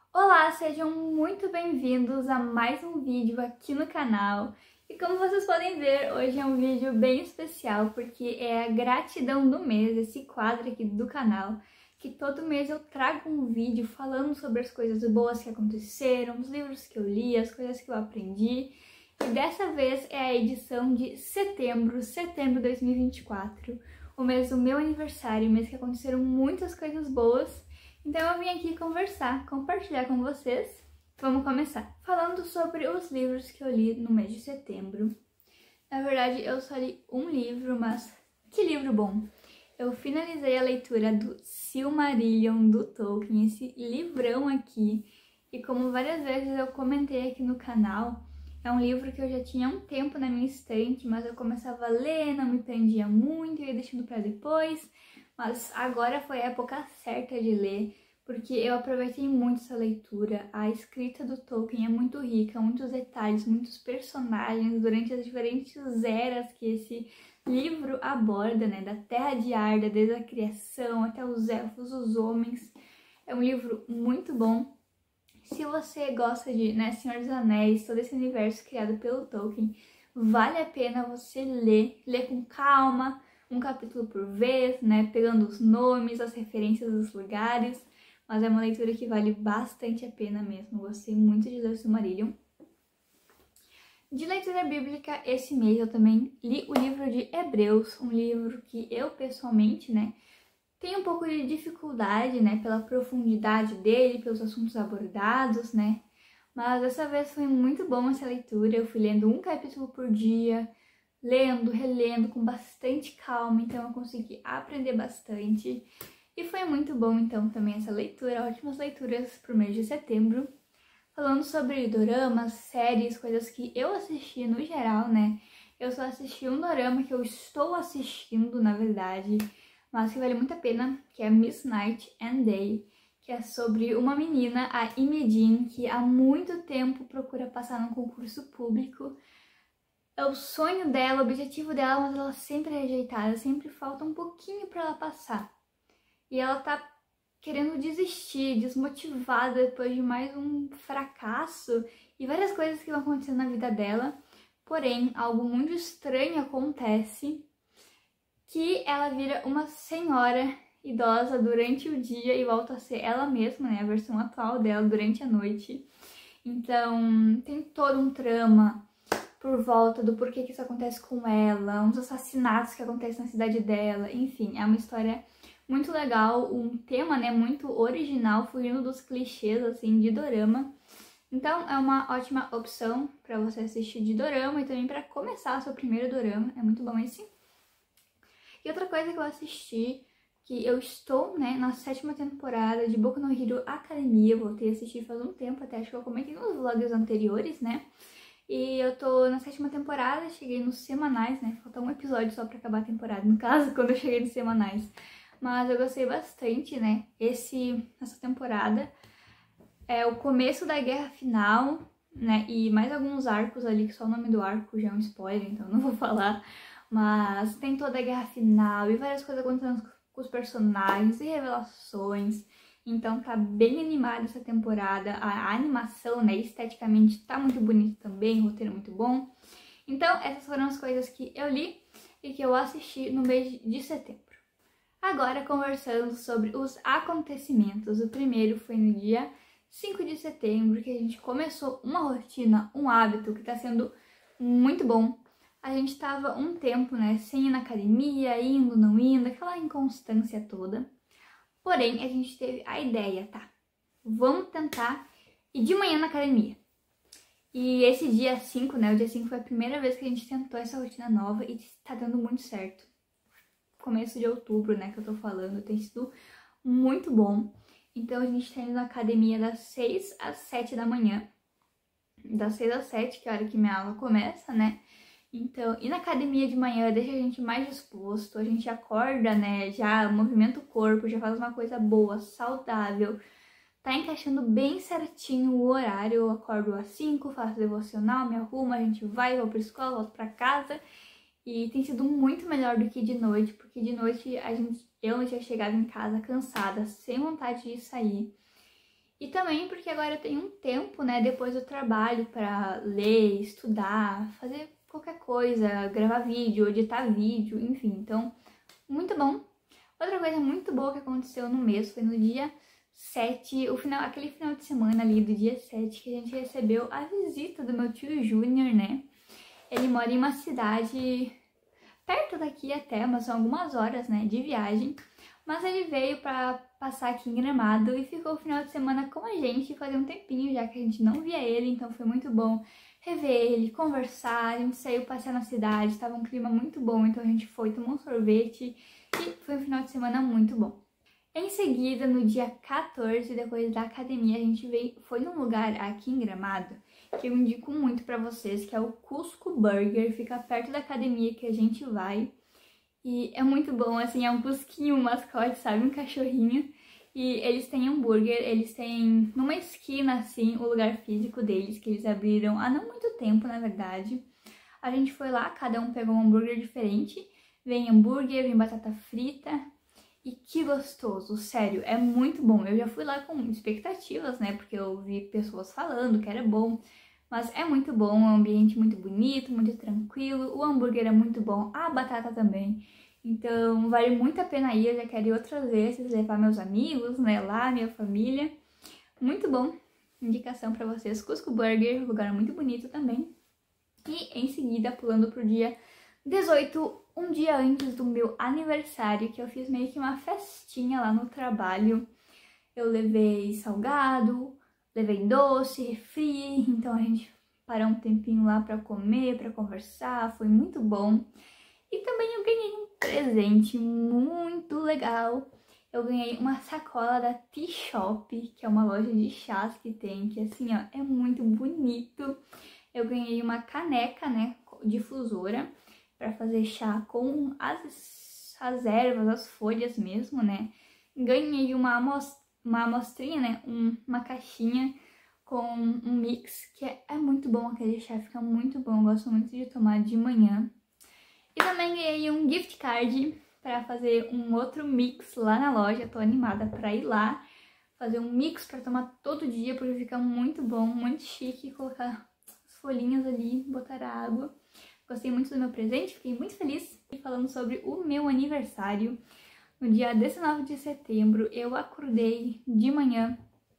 Olá, sejam muito bem-vindos a mais um vídeo aqui no canal. E como vocês podem ver, hoje é um vídeo bem especial, porque é a gratidão do mês, esse quadro aqui do canal, que todo mês eu trago um vídeo falando sobre as coisas boas que aconteceram, os livros que eu li, as coisas que eu aprendi. E dessa vez é a edição de setembro de 2024, o mês do meu aniversário, o mês que aconteceram muitas coisas boas. Então eu vim aqui conversar, compartilhar com vocês. Vamos começar falando sobre os livros que eu li no mês de setembro. Na verdade, eu só li um livro, mas que livro bom! Eu finalizei a leitura do Silmarillion do Tolkien, esse livrão aqui. E como várias vezes eu comentei aqui no canal, é um livro que eu já tinha há um tempo na minha estante, mas eu começava a ler, não me prendia muito, ia deixando para depois. Mas agora foi a época certa de ler, porque eu aproveitei muito essa leitura. A escrita do Tolkien é muito rica, muitos detalhes, muitos personagens durante as diferentes eras que esse livro aborda, né? Da Terra de Arda, desde a criação até os elfos, os homens. É um livro muito bom. Se você gosta de, né, Senhor dos Anéis, todo esse universo criado pelo Tolkien, vale a pena você ler com calma, um capítulo por vez, né, pegando os nomes, as referências dos lugares, mas é uma leitura que vale bastante a pena mesmo. Gostei muito de ler o Silmarillion. De leitura bíblica, esse mês eu também li o livro de Hebreus, um livro que eu pessoalmente, né, tem um pouco de dificuldade, né, pela profundidade dele, pelos assuntos abordados, né, mas dessa vez foi muito bom essa leitura. Eu fui lendo um capítulo por dia, lendo, relendo com bastante calma, então eu consegui aprender bastante. E foi muito bom, então, também essa leitura, ótimas leituras pro mês de setembro. Falando sobre doramas, séries, coisas que eu assisti no geral, né, eu só assisti um dorama que eu estou assistindo, na verdade, mas que vale muito a pena, que é Miss Night and Day, que é sobre uma menina, a Imedin, que há muito tempo procura passar num concurso público. É o sonho dela, o objetivo dela, mas ela sempre é rejeitada, sempre falta um pouquinho para ela passar. E ela tá querendo desistir, desmotivada depois de mais um fracasso e várias coisas que vão acontecendo na vida dela. Porém, algo muito estranho acontece, que ela vira uma senhora idosa durante o dia e volta a ser ela mesma, né, a versão atual dela durante a noite. Então, tem todo um trama por volta do porquê que isso acontece com ela, uns assassinatos que acontecem na cidade dela, enfim, é uma história muito legal, um tema, né, muito original, fugindo dos clichês, assim, de dorama. Então, é uma ótima opção para você assistir de dorama e também para começar seu primeiro dorama, é muito bom esse. E outra coisa que eu assisti, que eu estou, né, na 7ª temporada de Boku no Hero Academia, voltei a assistir faz um tempo, até acho que eu comentei nos vlogs anteriores, né, e eu tô na 7ª temporada, cheguei nos semanais, né, falta um episódio só pra acabar a temporada, no caso, quando eu cheguei nos semanais. Mas eu gostei bastante, né, essa temporada é o começo da guerra final, né, e mais alguns arcos ali, que só o nome do arco já é um spoiler, então eu não vou falar. Mas tem toda a guerra final e várias coisas acontecendo com os personagens e revelações. Então tá bem animada essa temporada. A animação, né, esteticamente tá muito bonita também, o roteiro muito bom. Então essas foram as coisas que eu li e que eu assisti no mês de setembro. Agora conversando sobre os acontecimentos. O primeiro foi no dia 5 de setembro, que a gente começou uma rotina, um hábito que tá sendo muito bom. A gente tava um tempo, né, sem ir na academia, indo, não indo, aquela inconstância toda. Porém, a gente teve a ideia, tá, vamos tentar ir de manhã na academia. E esse dia 5, né, o dia 5 foi a primeira vez que a gente tentou essa rotina nova e tá dando muito certo. Começo de outubro, né, que eu tô falando, tem sido muito bom. Então a gente tá indo na academia das 6 às 7 da manhã. Das 6 às 7, que é a hora que minha aula começa, né? Então, ir na academia de manhã deixa a gente mais disposto, a gente acorda, né, já movimenta o corpo, já faz uma coisa boa, saudável, tá encaixando bem certinho o horário. Eu acordo às 5, faço devocional, me arrumo, a gente vai, vou pra escola, volto pra casa, e tem sido muito melhor do que de noite, porque de noite eu já chegava em casa cansada, sem vontade de sair. E também porque agora eu tenho um tempo, né, depois do trabalho para ler, estudar, fazer qualquer coisa, gravar vídeo, editar vídeo, enfim, então, muito bom. Outra coisa muito boa que aconteceu no mês foi no dia 7, aquele final de semana ali do dia 7, que a gente recebeu a visita do meu tio Júnior, né? Ele mora em uma cidade perto daqui até, mas são algumas horas, né, de viagem. Mas ele veio pra passar aqui em Gramado e ficou o final de semana com a gente, fazia um tempinho já que a gente não via ele, então foi muito bom rever ele, conversar, a gente saiu passear na cidade, estava um clima muito bom, então a gente foi tomar um sorvete e foi um final de semana muito bom. Em seguida, no dia 14, depois da academia, a gente foi num lugar aqui em Gramado que eu indico muito pra vocês, que é o Cusco Burger, fica perto da academia que a gente vai. E é muito bom, assim, é um cusquinho, um mascote, sabe? Um cachorrinho. E eles têm hambúrguer, eles têm numa esquina, assim, o lugar físico deles, que eles abriram há não muito tempo, na verdade. A gente foi lá, cada um pegou um hambúrguer diferente. Vem hambúrguer, vem batata frita. E que gostoso, sério, é muito bom. Eu já fui lá com expectativas, né? Porque eu vi pessoas falando que era bom. Mas é muito bom, é um ambiente muito bonito, muito tranquilo. O hambúrguer é muito bom, a batata também. Então vale muito a pena ir, eu já quero ir outras vezes, levar meus amigos, né, lá, minha família. Muito bom, indicação pra vocês. Cusco Burger, lugar muito bonito também. E em seguida, pulando pro dia 18, um dia antes do meu aniversário, que eu fiz meio que uma festinha lá no trabalho. Eu levei salgado, levei doce, refri, então a gente parou um tempinho lá pra comer, pra conversar, foi muito bom. E também eu ganhei um presente muito legal. Eu ganhei uma sacola da Tea Shop, que é uma loja de chás que tem, que assim, ó, é muito bonito. Eu ganhei uma caneca, né, difusora, pra fazer chá com as ervas, as folhas mesmo, né. Ganhei uma amostrinha, né, uma caixinha com um mix, que é muito bom aquele chá, fica muito bom, eu gosto muito de tomar de manhã. E também ganhei um gift card para fazer um outro mix lá na loja, tô animada para ir lá, fazer um mix para tomar todo dia, porque fica muito bom, muito chique, colocar as folhinhas ali, botar a água. Gostei muito do meu presente, fiquei muito feliz. E falando sobre o meu aniversário, no dia 19 de setembro, eu acordei de manhã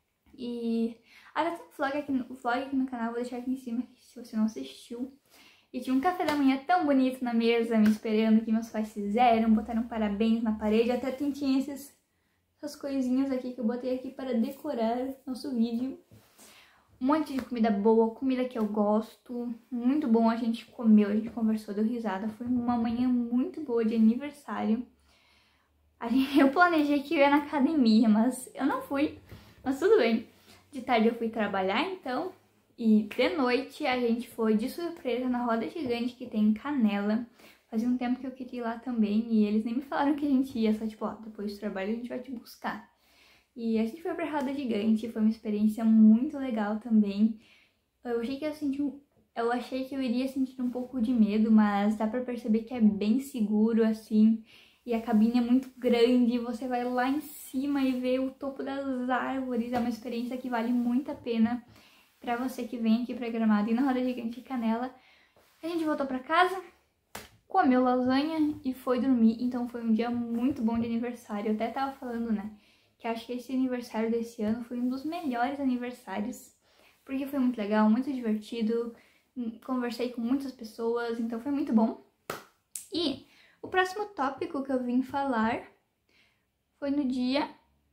e... Agora tem um vlog aqui no canal, vou deixar aqui em cima se você não assistiu. E tinha um café da manhã tão bonito na mesa, me esperando, que meus pais fizeram, botaram parabéns na parede, até tinha essas coisinhas aqui que eu botei aqui para decorar nosso vídeo. Um monte de comida boa, comida que eu gosto, muito bom, a gente comeu, a gente conversou, deu risada, foi uma manhã muito boa de aniversário. Eu planejei que eu ia na academia, mas eu não fui, mas tudo bem. De tarde eu fui trabalhar, então, e de noite a gente foi de surpresa na roda gigante que tem em Canela. Fazia um tempo que eu queria ir lá também e eles nem me falaram que a gente ia, só tipo, ó, depois do trabalho a gente vai te buscar. E a gente foi pra roda gigante, foi uma experiência muito legal também. Eu achei que eu iria sentir um pouco de medo, mas dá pra perceber que é bem seguro, assim. E a cabine é muito grande, você vai lá em cima e vê o topo das árvores. É uma experiência que vale muito a pena pra você que vem aqui pra Gramado e na roda gigante Canela. A gente voltou pra casa, comeu lasanha e foi dormir. Então foi um dia muito bom de aniversário. Eu até tava falando, né, que acho que esse aniversário desse ano foi um dos melhores aniversários. Porque foi muito legal, muito divertido. Conversei com muitas pessoas, então foi muito bom. E o próximo tópico que eu vim falar foi no dia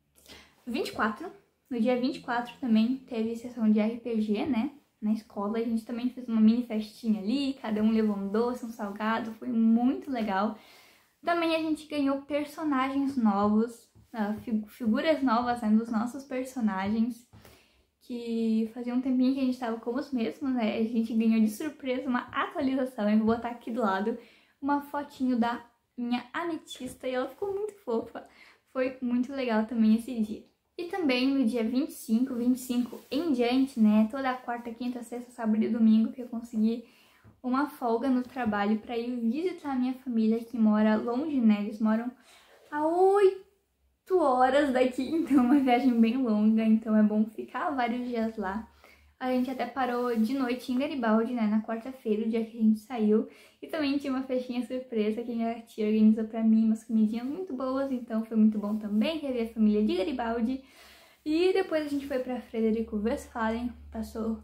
24. No dia 24 também teve sessão de RPG, né, na escola. A gente também fez uma mini festinha ali, cada um levou um doce, um salgado, foi muito legal. Também a gente ganhou personagens novos, figuras novas, né, dos nossos personagens, que fazia um tempinho que a gente tava como os mesmos, né, a gente ganhou de surpresa uma atualização. Eu vou botar aqui do lado uma fotinho da minha ametista e ela ficou muito fofa. Foi muito legal também esse dia. E também no dia 25 em diante, né, toda quarta, quinta, sexta, sábado e domingo que eu consegui uma folga no trabalho para ir visitar a minha família que mora longe, né, eles moram a horas daqui, então é uma viagem bem longa, então é bom ficar vários dias lá. A gente até parou de noite em Garibaldi, né, na quarta-feira, o dia que a gente saiu. E também tinha uma festinha surpresa que a tia organizou pra mim, umas comidinhas muito boas, então foi muito bom também rever a família de Garibaldi. E depois a gente foi pra Frederico Westphalen, passou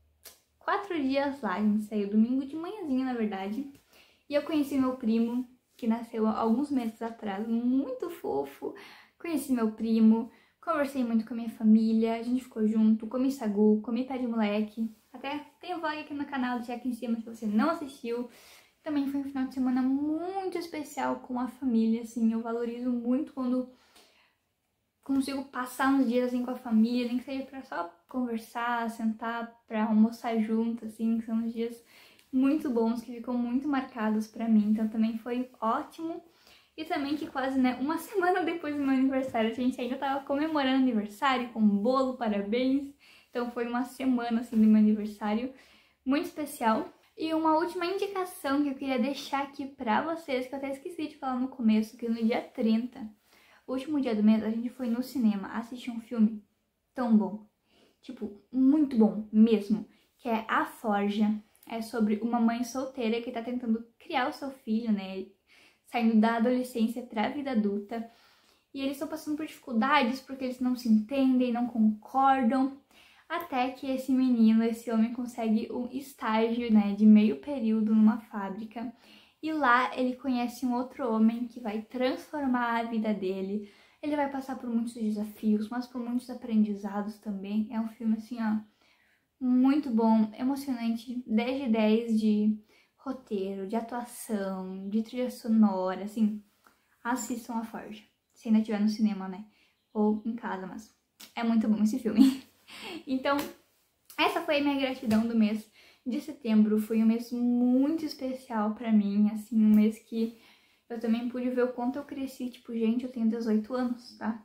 4 dias lá, a gente saiu domingo de manhãzinha, na verdade. E eu conheci meu primo, que nasceu há alguns meses atrás, muito fofo. Conheci meu primo, conversei muito com a minha família, a gente ficou junto, comi sagu, comi pé de moleque. Até tem um vlog aqui no canal, deixa aqui em cima se você não assistiu. Também foi um final de semana muito especial com a família, assim, eu valorizo muito quando consigo passar uns dias assim com a família, nem que seja pra só conversar, sentar pra almoçar junto, assim, são uns dias muito bons que ficam muito marcados pra mim, então também foi ótimo. E também que quase, né, uma semana depois do meu aniversário, a gente ainda tava comemorando aniversário com bolo, parabéns. Então foi uma semana, assim, do meu aniversário muito especial. E uma última indicação que eu queria deixar aqui pra vocês, que eu até esqueci de falar no começo, que no dia 30, o último dia do mês, a gente foi no cinema assistir um filme tão bom. Tipo, muito bom mesmo, que é A Forja. É sobre uma mãe solteira que tá tentando criar o seu filho, né, saindo da adolescência para a vida adulta. E eles estão passando por dificuldades porque eles não se entendem, não concordam. Até que esse menino, esse homem, consegue um estágio, né, de meio período numa fábrica. E lá ele conhece um outro homem que vai transformar a vida dele. Ele vai passar por muitos desafios, mas por muitos aprendizados também. É um filme, assim, ó, muito bom, emocionante, 10 de 10 de roteiro, de atuação, de trilha sonora, assim, assistam A Forja, se ainda estiver no cinema, né, ou em casa, mas é muito bom esse filme. Então, essa foi a minha gratidão do mês de setembro, foi um mês muito especial pra mim, assim, um mês que eu também pude ver o quanto eu cresci, tipo, gente, eu tenho 18 anos, tá?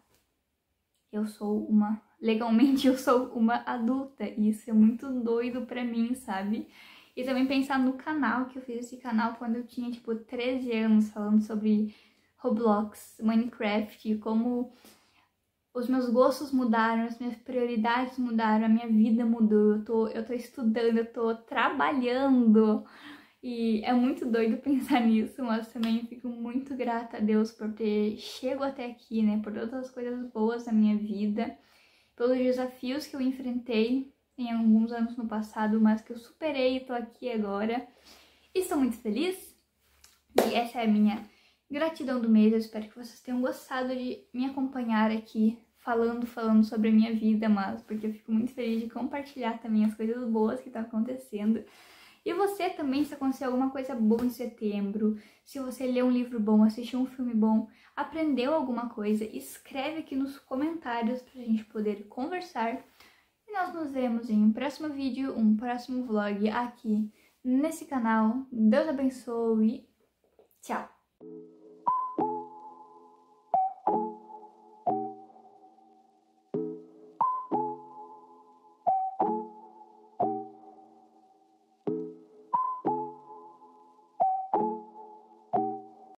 Legalmente eu sou uma adulta, e isso é muito doido pra mim, sabe? E também pensar no canal, que eu fiz esse canal quando eu tinha, tipo, 13 anos, falando sobre Roblox, Minecraft, como os meus gostos mudaram, as minhas prioridades mudaram, a minha vida mudou, eu tô estudando, eu tô trabalhando, e é muito doido pensar nisso, mas também fico muito grata a Deus por ter chego até aqui, né, por todas as coisas boas da minha vida, pelos desafios que eu enfrentei em alguns anos no passado, mas que eu superei e tô aqui agora. E estou muito feliz. E essa é a minha gratidão do mês. Eu espero que vocês tenham gostado de me acompanhar aqui falando sobre a minha vida, mas porque eu fico muito feliz de compartilhar também as coisas boas que estão acontecendo. E você também, se acontecer alguma coisa boa em setembro, se você leu um livro bom, assistiu um filme bom, aprendeu alguma coisa, escreve aqui nos comentários pra gente poder conversar. E nós nos vemos em um próximo vídeo, um próximo vlog aqui nesse canal. Deus abençoe e tchau!